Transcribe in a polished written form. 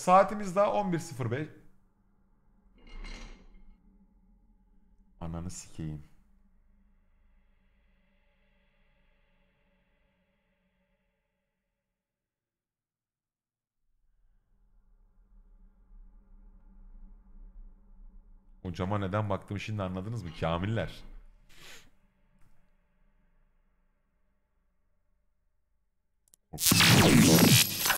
Saatimiz daha 11.05. Ananı sikeyim. Hocama neden baktım şimdi anladınız mı? Kamiller.